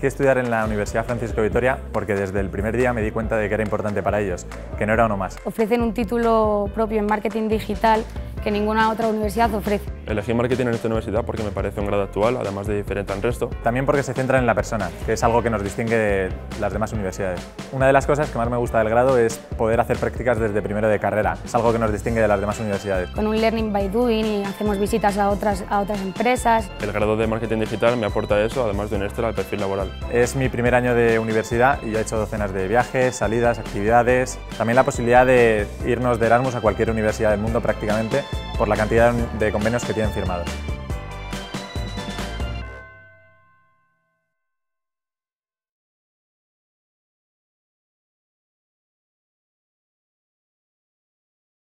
Elegí estudiar en la Universidad Francisco de Vitoria porque desde el primer día me di cuenta de que era importante para ellos, que no era uno más. Ofrecen un título propio en marketing digital que ninguna otra universidad ofrece. Elegí marketing en esta universidad porque me parece un grado actual, además de diferente al resto. También porque se centra en la persona, que es algo que nos distingue de las demás universidades. Una de las cosas que más me gusta del grado es poder hacer prácticas desde primero de carrera. Es algo que nos distingue de las demás universidades. Con un learning by doing y hacemos visitas a otras empresas. El grado de marketing digital me aporta eso, además de un extra al perfil laboral. Es mi primer año de universidad y ya he hecho docenas de viajes, salidas, actividades. También la posibilidad de irnos de Erasmus a cualquier universidad del mundo prácticamente por la cantidad de convenios que tienen firmados.